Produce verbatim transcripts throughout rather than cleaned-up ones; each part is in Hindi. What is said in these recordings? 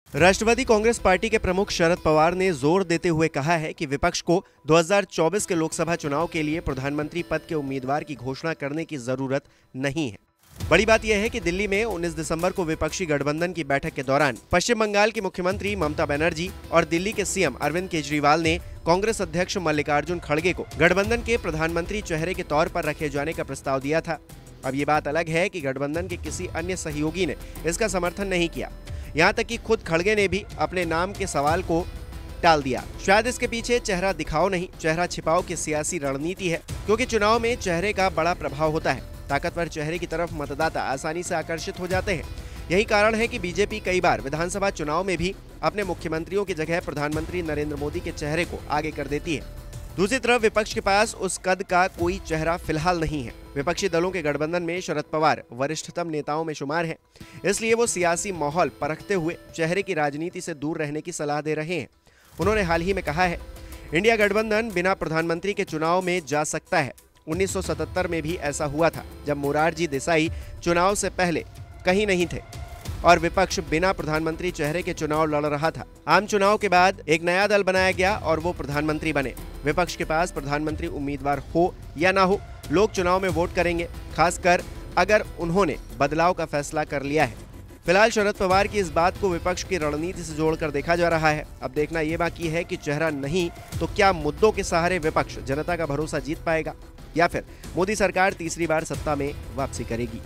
राष्ट्रवादी कांग्रेस पार्टी के प्रमुख शरद पवार ने जोर देते हुए कहा है कि विपक्ष को दो हज़ार चौबीस के लोकसभा चुनाव के लिए प्रधानमंत्री पद के उम्मीदवार की घोषणा करने की जरूरत नहीं है। बड़ी बात यह है कि दिल्ली में उन्नीस दिसंबर को विपक्षी गठबंधन की बैठक के दौरान पश्चिम बंगाल की मुख्यमंत्री ममता बनर्जी और दिल्ली के सीएम अरविंद केजरीवाल ने कांग्रेस अध्यक्ष मल्लिकार्जुन खड़गे को गठबंधन के प्रधानमंत्री चेहरे के तौर पर रखे जाने का प्रस्ताव दिया था। अब ये बात अलग है कि गठबंधन के किसी अन्य सहयोगी ने इसका समर्थन नहीं किया। यहाँ तक कि खुद खड़गे ने भी अपने नाम के सवाल को टाल दिया। शायद इसके पीछे चेहरा दिखाओ नहीं, चेहरा छिपाओ की सियासी रणनीति है, क्योंकि चुनाव में चेहरे का बड़ा प्रभाव होता है। ताकतवर चेहरे की तरफ मतदाता आसानी से आकर्षित हो जाते हैं। यही कारण है कि बीजेपी कई बार विधानसभा चुनाव में भी अपने मुख्यमंत्रियों की जगह प्रधानमंत्री नरेंद्र मोदी के चेहरे को आगे कर देती है। दूसरी तरफ विपक्ष के पास उस कद का कोई चेहरा फिलहाल नहीं है। विपक्षी दलों के गठबंधन में शरद पवार वरिष्ठतम नेताओं में शुमार हैं, इसलिए वो सियासी माहौल परखते हुए चेहरे की राजनीति से दूर रहने की सलाह दे रहे हैं। उन्होंने हाल ही में कहा है, इंडिया गठबंधन बिना प्रधानमंत्री के चुनाव में जा सकता है। उन्नीस सौ सतहत्तर में भी ऐसा हुआ था, जब मोरारजी देसाई चुनाव से पहले कहीं नहीं थे और विपक्ष बिना प्रधानमंत्री चेहरे के चुनाव लड़ रहा था। आम चुनाव के बाद एक नया दल बनाया गया और वो प्रधानमंत्री बने। विपक्ष के पास प्रधानमंत्री उम्मीदवार हो या ना हो, लोग चुनाव में वोट करेंगे, खासकर अगर उन्होंने बदलाव का फैसला कर लिया है। फिलहाल शरद पवार की इस बात को विपक्ष की रणनीति से जोड़कर देखा जा रहा है। अब देखना ये बाकी है कि चेहरा नहीं तो क्या मुद्दों के सहारे विपक्ष जनता का भरोसा जीत पाएगा या फिर मोदी सरकार तीसरी बार सत्ता में वापसी करेगी।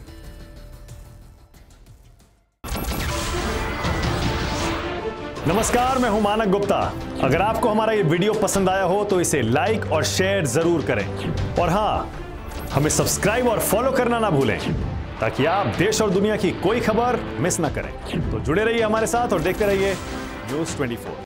नमस्कार, मैं हूं मानक गुप्ता। अगर आपको हमारा ये वीडियो पसंद आया हो तो इसे लाइक और शेयर जरूर करें और हाँ, हमें सब्सक्राइब और फॉलो करना ना भूलें ताकि आप देश और दुनिया की कोई खबर मिस ना करें। तो जुड़े रहिए हमारे साथ और देखते रहिए न्यूज़ चौबीस।